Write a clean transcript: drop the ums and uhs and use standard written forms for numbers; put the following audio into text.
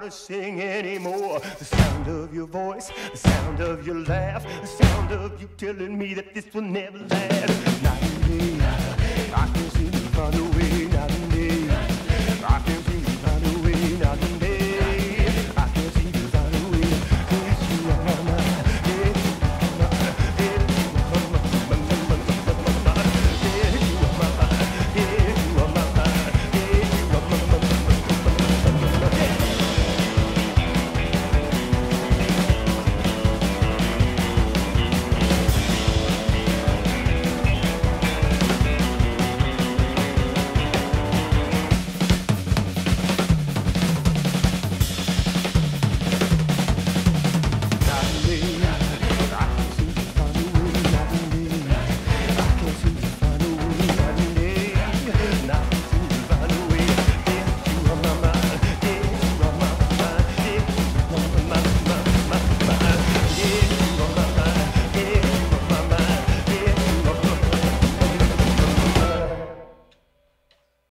to sing anymore. The sound of your voice, the sound of your laugh, the sound of you telling me that this will never last. Night and day, I can see you run away.